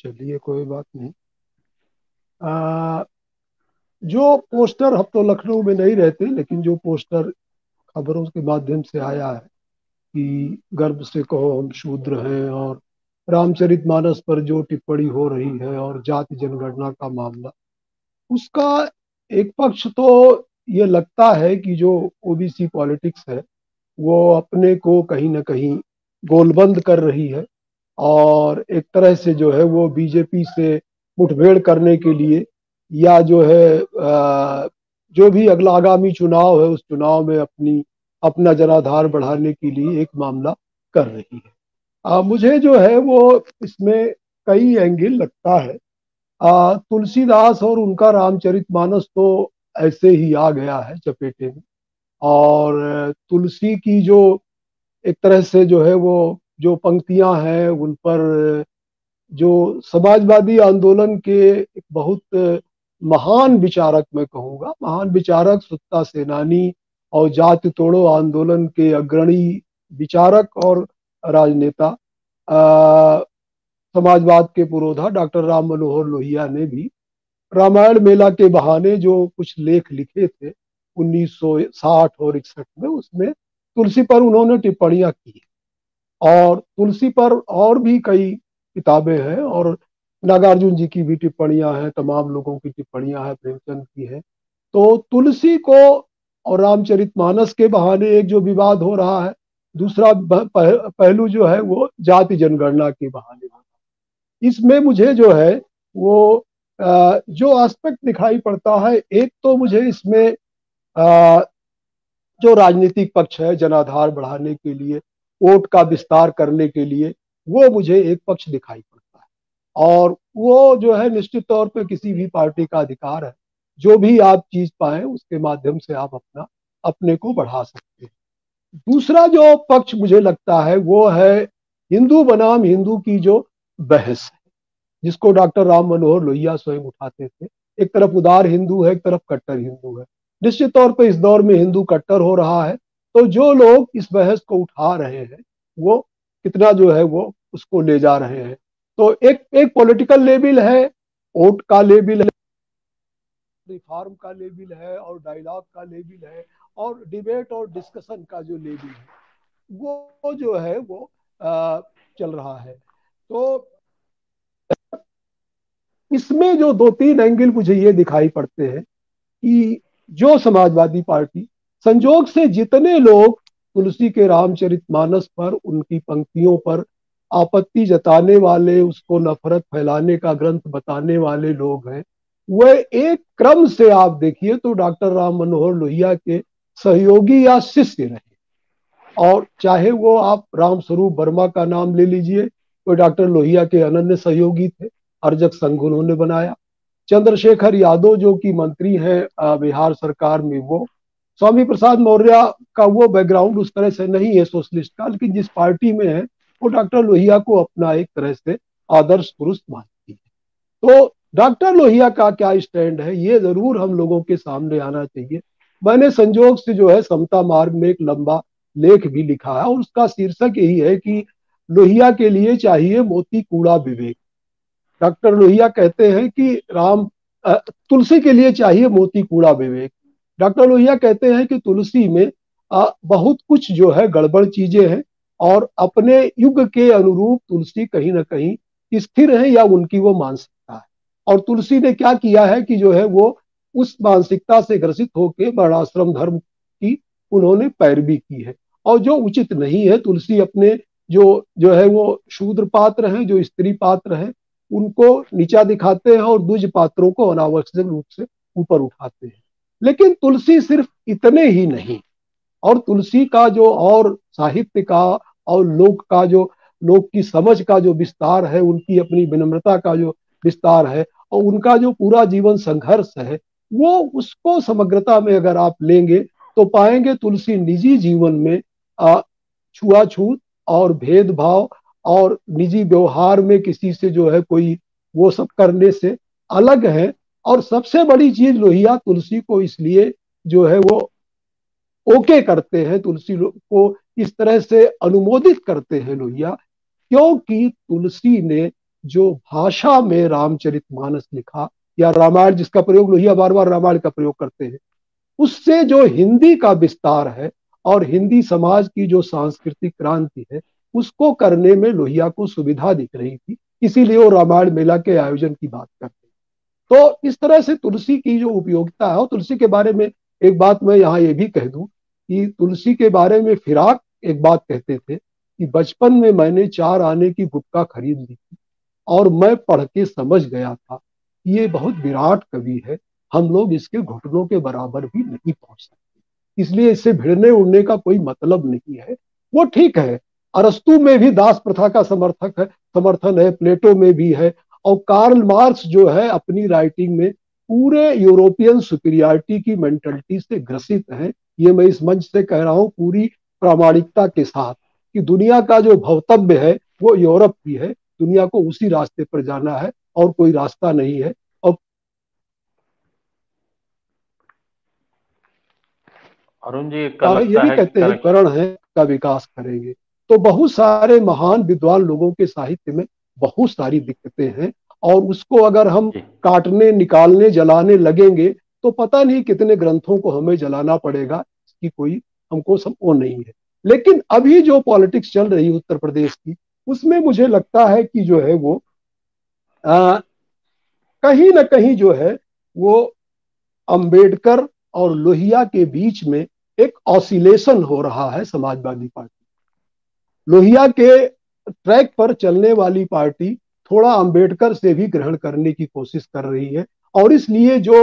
चलिए कोई बात नहीं। आ, जो पोस्टर, हम तो लखनऊ में नहीं रहते, लेकिन जो पोस्टर खबरों के माध्यम से आया है कि गर्व से कहो हम शूद्र हैं, और रामचरितमानस पर जो टिप्पणी हो रही है और जाति जनगणना का मामला, उसका एक पक्ष तो ये लगता है कि जो ओबीसी पॉलिटिक्स है वो अपने को कहीं ना कहीं गोलबंद कर रही है, और एक तरह से जो है वो बीजेपी से मुठभेड़ करने के लिए, या जो है जो भी अगला आगामी चुनाव है उस चुनाव में अपना जनाधार बढ़ाने के लिए एक मामला कर रही है। मुझे जो है वो इसमें कई एंगल लगता है। तुलसीदास और उनका रामचरितमानस तो ऐसे ही आ गया है चपेटे में, और तुलसी की जो एक तरह से जो है वो जो पंक्तियां हैं उन पर जो समाजवादी आंदोलन के एक बहुत महान विचारक, मैं कहूँगा महान विचारक, स्वतंत्रता सेनानी और जाति तोड़ो आंदोलन के अग्रणी विचारक और राजनेता, समाजवाद के पुरोधा डॉक्टर राम मनोहर लोहिया ने भी रामायण मेला के बहाने जो कुछ लेख लिखे थे 1960 और 61 में, उसमें तुलसी पर उन्होंने टिप्पणियां की। और तुलसी पर और भी कई किताबें हैं, और नागार्जुन जी की भी टिप्पणियां हैं, तमाम लोगों की टिप्पणियां हैं, प्रेमचंद की है। तो तुलसी को और रामचरितमानस के बहाने एक जो विवाद हो रहा है, दूसरा पहलू जो है वो जाति जनगणना के बहाने हो रहा है। इसमें मुझे जो है वो जो एस्पेक्ट दिखाई पड़ता है, एक तो मुझे इसमें अ, जो राजनीतिक पक्ष है जनाधार बढ़ाने के लिए, वोट का विस्तार करने के लिए, वो मुझे एक पक्ष दिखाई पड़ता है। और वो जो है निश्चित तौर पे किसी भी पार्टी का अधिकार है, जो भी आप चीज पाए उसके माध्यम से आप अपने को बढ़ा सकते हैं। दूसरा जो पक्ष मुझे लगता है वो है हिंदू बनाम हिंदू की जो बहस है, जिसको डॉक्टर राम मनोहर लोहिया स्वयं उठाते थे। एक तरफ उदार हिंदू है, एक तरफ कट्टर हिंदू है। निश्चित तौर पर इस दौर में हिंदू कट्टर हो रहा है, तो जो लोग इस बहस को उठा रहे हैं वो कितना जो है वो उसको ले जा रहे हैं। तो एक एक पॉलिटिकल लेवल है, वोट का लेवल है, रिफॉर्म का लेवल है, और डायलॉग का लेवल है, और डिबेट और डिस्कशन का जो लेवल है वो जो है वो चल रहा है। तो इसमें जो दो तीन एंगल मुझे ये दिखाई पड़ते हैं कि जो समाजवादी पार्टी, संजोग से जितने लोग तुलसी के रामचरितमानस पर, उनकी पंक्तियों पर आपत्ति जताने वाले, उसको नफरत फैलाने का ग्रंथ बताने वाले लोग हैं, वह एक क्रम से आप देखिए तो डॉक्टर राम मनोहर लोहिया के सहयोगी या शिष्य रहे। और चाहे वो आप राम स्वरूप वर्मा का नाम ले लीजिए, वो डॉक्टर लोहिया के अनन्य सहयोगी थे, अर्जक संघ उन्होंने बनाया। चंद्रशेखर यादव जो कि मंत्री हैं बिहार सरकार में, वो स्वामी प्रसाद मौर्य का वो बैकग्राउंड उस तरह से नहीं है सोशलिस्ट का, लेकिन जिस पार्टी में है वो डॉक्टर लोहिया को अपना एक तरह से आदर्श पुरुष मानती है। तो डॉक्टर लोहिया का क्या स्टैंड है ये जरूर हम लोगों के सामने आना चाहिए। मैंने संजोग से जो है समता मार्ग में एक लंबा लेख भी लिखा है, और उसका शीर्षक यही है कि लोहिया के लिए चाहिए मोती कूड़ा विवेक। डॉक्टर लोहिया कहते हैं कि तुलसी के लिए चाहिए मोती कूड़ा विवेक। डॉक्टर लोहिया कहते हैं कि तुलसी में बहुत कुछ जो है गड़बड़ चीजें हैं, और अपने युग के अनुरूप तुलसी कहीं ना कहीं स्थिर है, या उनकी वो मानसिकता है। और तुलसी ने क्या किया है कि जो है वो उस मानसिकता से ग्रसित होकर वर्णाश्रम धर्म की उन्होंने पैरवी की है, और जो उचित नहीं है। तुलसी अपने जो जो है वो शूद्र पात्र हैं, जो स्त्री पात्र हैं, उनको नीचा दिखाते हैं, और द्विज पात्रों को अनावश्यक रूप से ऊपर उठाते हैं। लेकिन तुलसी सिर्फ इतने ही नहीं, और तुलसी का जो और साहित्य का और लोक की समझ का जो विस्तार है, उनकी अपनी विनम्रता का जो विस्तार है, और उनका जो पूरा जीवन संघर्ष है, वो उसको समग्रता में अगर आप लेंगे तो पाएंगे तुलसी निजी जीवन में छुआछूत और भेदभाव और निजी व्यवहार में किसी से जो है कोई वो सब करने से अलग है। और सबसे बड़ी चीज, लोहिया तुलसी को इसलिए जो है वो ओके करते हैं, तुलसी को इस तरह से अनुमोदित करते हैं लोहिया, क्योंकि तुलसी ने जो भाषा में रामचरितमानस लिखा या रामायण, जिसका प्रयोग लोहिया बार बार रामायण का प्रयोग करते हैं, उससे जो हिंदी का विस्तार है और हिंदी समाज की जो सांस्कृतिक क्रांति है, उसको करने में लोहिया को सुविधा दिख रही थी, इसीलिए वो रामायण मेला के आयोजन की बात करते हैं। तो इस तरह से तुलसी की जो उपयोगिता है, और तुलसी के बारे में एक बात मैं यहाँ ये भी कह दूं कि तुलसी के बारे में फिराक एक बात कहते थे कि बचपन में मैंने 4 आने की गुटखा खरीद ली थी और मैं पढ़ के समझ गया था कि ये बहुत विराट कवि है, हम लोग इसके घुटनों के बराबर भी नहीं पहुंच सकते, इसलिए इससे भिड़ने उड़ने का कोई मतलब नहीं है। वो ठीक है, अरस्तु में भी दास प्रथा का समर्थन है, प्लेटो में भी है, और कार्ल मार्क्स जो है अपनी राइटिंग में पूरे यूरोपियन सुपीरियरिटी की मेंटलिटी से ग्रसित है। ये मैं इस मंच से कह रहा हूं पूरी प्रामाणिकता के साथ कि दुनिया का जो भवितव्य है वो यूरोप की है, दुनिया को उसी रास्ते पर जाना है और कोई रास्ता नहीं है। और अरुण जी का लगता ये भी है कि कहते हैं करण है का विकास करेंगे। तो बहुत सारे महान विद्वान लोगों के साहित्य में बहुत सारी दिक्कतें हैं, और उसको अगर हम जी काटने निकालने जलाने लगेंगे तो पता नहीं कितने ग्रंथों को हमें जलाना पड़ेगा, इसकी कोई हमको सब वो नहीं है। लेकिन अभी जो पॉलिटिक्स चल रही है उत्तर प्रदेश की, उसमें मुझे लगता है कि जो है वो आ, कहीं ना कहीं जो है वो अंबेडकर और लोहिया के बीच में एक ऑसिलेशन हो रहा है। समाजवादी पार्टी लोहिया के ट्रैक पर चलने वाली पार्टी थोड़ा अंबेडकर से भी ग्रहण करने की कोशिश कर रही है, और इसलिए जो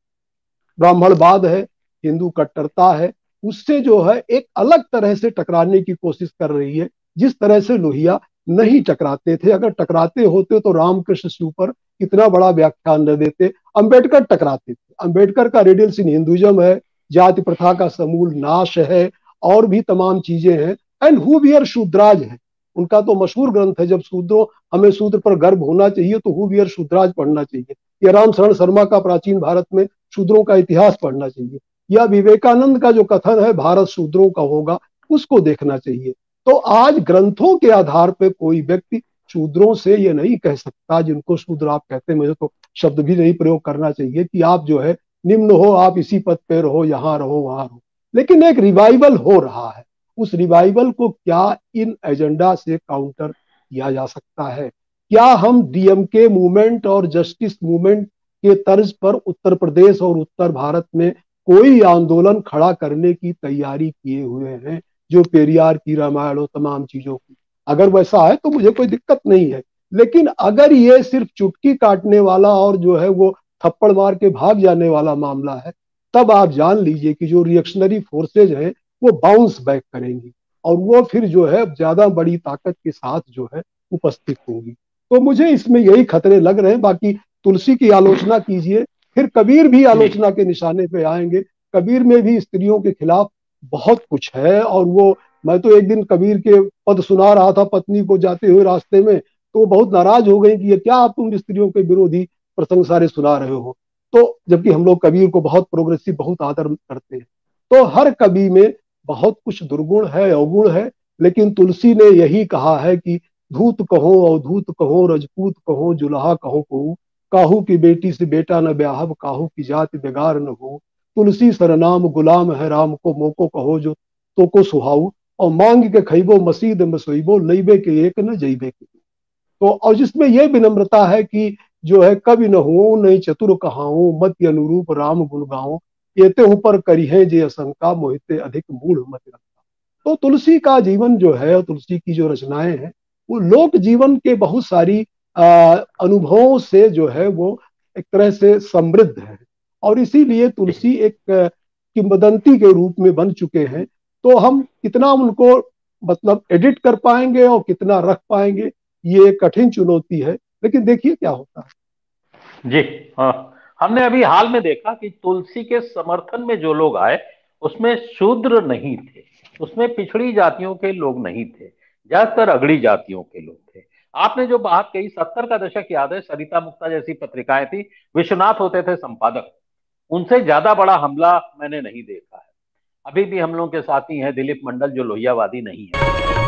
ब्राह्मणवाद है, हिंदू कट्टरता है, उससे जो है एक अलग तरह से टकराने की कोशिश कर रही है, जिस तरह से लोहिया नहीं टकराते थे। अगर टकराते होते तो रामकृष्ण शिव पर इतना बड़ा व्याख्यान न देते। अंबेडकर टकराते थे, अंबेडकर का रेडियल्स इन हिंदुइज्म है, जाति प्रथा का समूल नाश है, और भी तमाम चीजें हैं। एंड हु वियर शूद्राज है, उनका तो मशहूर ग्रंथ है, जब शूद्रों हमें शूद्र पर गर्व होना चाहिए तो हु वियर शूद्राज पढ़ना चाहिए, या राम शरण शर्मा का प्राचीन भारत में शूद्रों का इतिहास पढ़ना चाहिए, या विवेकानंद का जो कथन है भारत शूद्रों का होगा, उसको देखना चाहिए। तो आज ग्रंथों के आधार पर कोई व्यक्ति शूद्रों से ये नहीं कह सकता, जिनको शूद्र आप कहते हैं, मुझे तो शब्द भी नहीं प्रयोग करना चाहिए, कि आप जो है निम्न हो, आप इसी पद पे रहो, यहां रहो वहां रहो। लेकिन एक रिवाइवल हो रहा है, उस रिवाइवल को क्या इन एजेंडा से काउंटर किया जा सकता है? क्या हम डीएमके मूवमेंट और जस्टिस मूवमेंट के तर्ज पर उत्तर प्रदेश और उत्तर भारत में कोई आंदोलन खड़ा करने की तैयारी किए हुए हैं, जो पेरियार की रामायण और तमाम चीजों की? अगर वैसा है तो मुझे कोई दिक्कत नहीं है, लेकिन अगर ये सिर्फ चुटकी काटने वाला और जो है वो थप्पड़ मार के भाग जाने वाला मामला है, तब आप जान लीजिए कि जो रिएक्शनरी फोर्सेज हैं वो बाउंस बैक करेंगी, और वो फिर जो है ज्यादा बड़ी ताकत के साथ जो है उपस्थित होंगी। तो मुझे इसमें यही खतरे लग रहे हैं। बाकी तुलसी की आलोचना कीजिए, फिर कबीर भी जी आलोचना के निशाने पे आएंगे। कबीर में भी स्त्रियों के खिलाफ बहुत कुछ है, और वो, मैं तो एक दिन कबीर के पद सुना रहा था पत्नी को जाते हुए रास्ते में, तो वो बहुत नाराज हो गई कि ये क्या आप तुम स्त्रियों के विरोधी प्रसंग सारे सुना रहे हो। तो जबकि हम लोग कबीर को बहुत प्रोग्रेसिव, बहुत आदर करते हैं। तो हर कवि में बहुत कुछ दुर्गुण है, अवगुण है, लेकिन तुलसी ने यही कहा है कि धूत कहो अवधूत कहो, रजपूत कहो जुल्हा कहो को, काहू की बेटी से बेटा न ब्याहब, काहू की जाति बेगार न हो, तुलसी सरनाम गुलाम है राम को, मोको कहो जो तो को सुहाऊ, और मांग के खैबो मसीद में सोईबो, लईबे के एक न जईबे के। तो और जिसमें यह विनम्रता है कि जो है कवि न हो नहीं चतुर कहाऊं, मत अनुरूप राम गुण गाऊं, एते ऊपर करी है जे असंका, मोहिते अधिक मूढ़ मत रखा। तो तुलसी का जीवन जो है, तुलसी की जो रचनाएं हैं, वो लोक जीवन के बहुत सारी अनुभवों से जो है वो एक तरह से समृद्ध है, और इसीलिए तुलसी एक किंवदंती के रूप में बन चुके हैं। तो हम कितना उनको मतलब एडिट कर पाएंगे और कितना रख पाएंगे, ये कठिन चुनौती है, लेकिन देखिए क्या होता है। जी हाँ। हमने अभी हाल में देखा कि तुलसी के समर्थन में जो लोग आए उसमें शूद्र नहीं थे, उसमें पिछड़ी जातियों के लोग नहीं थे, ज्यादातर अगड़ी जातियों के लोग थे। आपने जो बात कही, 70 का दशक याद है, सरिता मुक्ता जैसी पत्रिकाएं थी, विश्वनाथ होते थे संपादक, उनसे ज्यादा बड़ा हमला मैंने नहीं देखा है। अभी भी हम लोगों के साथी हैं दिलीप मंडल, जो लोहियावादी नहीं है।